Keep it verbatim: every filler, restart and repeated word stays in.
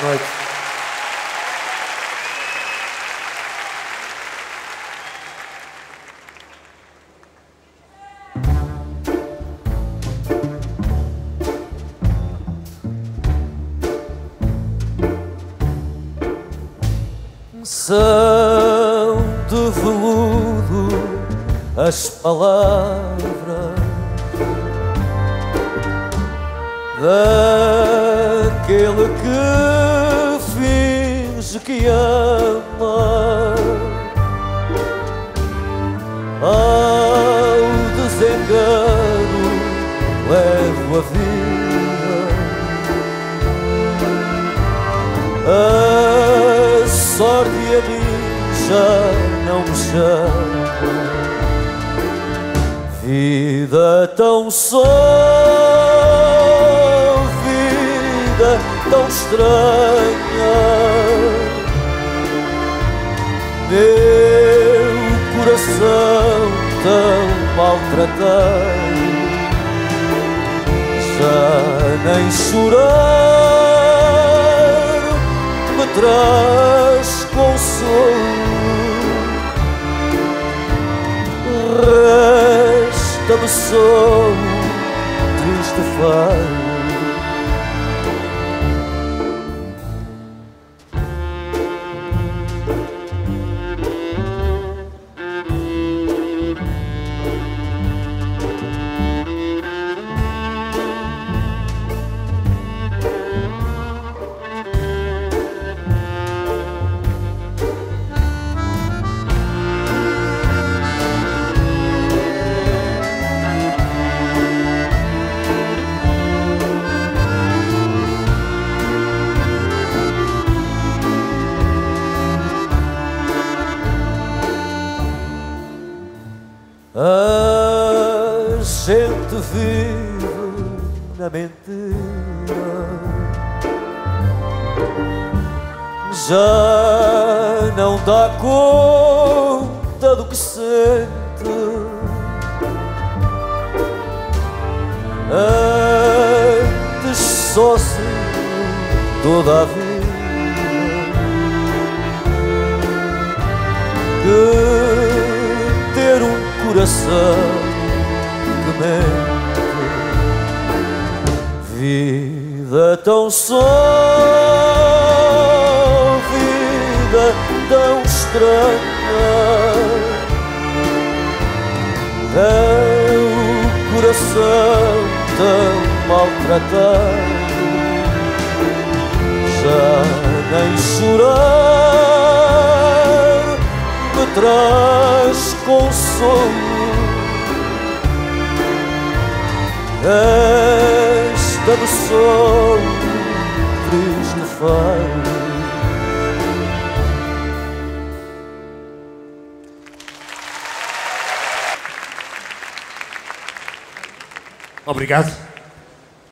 Boa noite. São de veludo as palavras daquele que finge que ama. Ao desengano levo a vida, a sorte a mim já não me chama. Vida tão só, vida tão estranha, meu coração tão maltratado, já nem chorar me traz consolo. Resta-me só um triste fado. A gente vive na mentira, já não dá conta do que sente. Antes sozinho toda a vida que ter um coração que mente. Vida tão só, vida tão estranha, é o coração tão maltratado, já nem chorar me traz consolo. Resta-me só um triste fado. Obrigado.